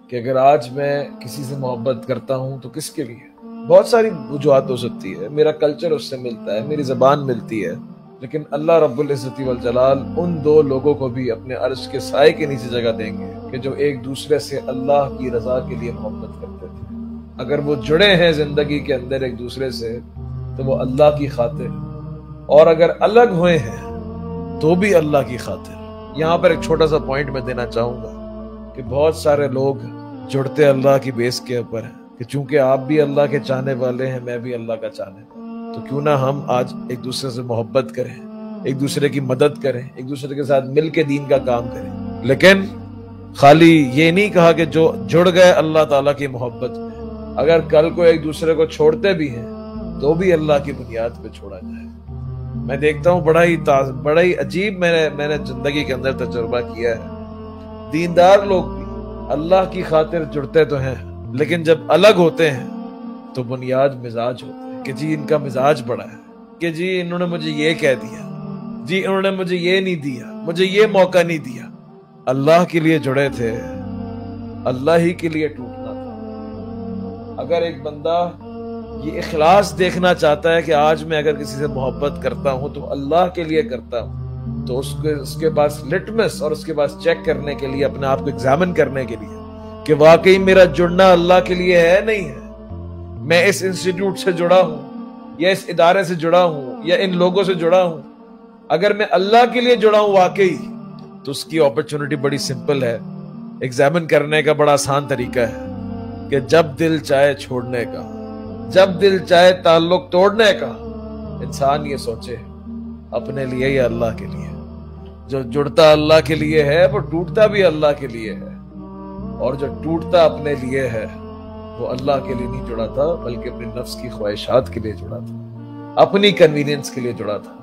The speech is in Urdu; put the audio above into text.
کہ اگر آج میں کسی سے محبت کرتا ہوں تو کس کے لیے؟ بہت ساری وجوہات ہو سکتی ہے، میرا کلچر اس سے ملتا ہے، میری زبان ملتی ہے، لیکن اللہ رب العزت والجلال ان دو لوگوں کو بھی اپنے عرش کے سائے کے نیچے جگہ دیں گے کہ جو ایک دوسرے سے اللہ کی رضا کے لیے محبت کرتے تھے۔ اگر وہ جڑے ہیں زندگی کے اندر ایک دوسرے سے تو وہ اللہ کی خاطر، اور اگر الگ ہوئے ہیں تو بھی اللہ کی خاطر۔ یہاں پر ایک چھوٹا سا پوائنٹ میں دینا چاہوں گا کہ بہت سارے لوگ جڑتے اللہ کی بیس کے اوپر ہیں کہ چونکہ آپ بھی اللہ کے چاہنے والے ہیں، میں بھی اللہ کا چاہنے والا، تو کیوں نہ ہم آج ایک دوسرے سے محبت کریں، ایک دوسرے کی مدد کریں، ایک دوسرے کے ساتھ مل کے دین کا کام کریں۔ لیکن خالی یہ نہیں کہا کہ جو جڑ گئے اللہ تعالیٰ کی محبت میں، اگر کل کو ایک دوسرے کو چھوڑتے بھی ہیں تو بھی اللہ کی بنیاد پہ چھوڑا جائے۔ میں دیکھتا ہوں بڑا ہی عجیب میں نے زندگی کے اندر تجربہ کیا ہے، دیندار لوگ بھی اللہ کی خاطر جڑتے تو ہیں، لیکن جب الگ ہوتے ہیں تو بنیاد مزاج ہوتے ہیں کہ جی ان کا مزاج بڑا ہے، کہ جی انہوں نے مجھے یہ کہہ دیا، جی انہوں نے مجھے یہ نہیں دیا، مجھے یہ موقع نہیں دیا۔ اللہ کے لیے جڑے تھے، اللہ ہی کے لیے ٹوٹنا تھا۔ اگر ایک بندہ یہ اخلاص دیکھنا چاہتا ہے کہ آج میں اگر کسی سے محبت کرتا ہوں تو اللہ کے لیے کرتا ہوں، تو اس کے پاس لٹمس اور اس کے پاس چیک کرنے کے لیے، اپنے آپ کو ایگزامن کرنے کے لیے کہ واقعی میرا جڑنا اللہ کے لیے ہے نہیں ہے، میں اس انسٹیٹیوٹ سے جڑا ہوں یا اس ادارے سے جڑا ہوں یا ان لوگوں سے جڑا ہوں، اگر میں اللہ کے لیے جڑا ہوں واقعی، تو اس کی اپرچونٹی بڑی سمپل ہے، ایگزامن کرنے کا بڑا آسان طریقہ ہے کہ جب دل چاہے چھوڑنے کا، جب دل چاہے تعلق توڑنے کا، انسان یہ سوچے اپنے لیے یا اللہ کے لیے۔ جو جڑتا اللہ کے لیے ہے وہ ٹوٹتا بھی اللہ کے لیے ہے، اور جو ٹوٹتا اپنے لیے ہے وہ اللہ کے لیے نہیں جڑا تھا بلکہ اپنے نفس کی خواہشات کے لیے جڑا تھا، اپنی کنوینئنس کے لیے جڑا تھا۔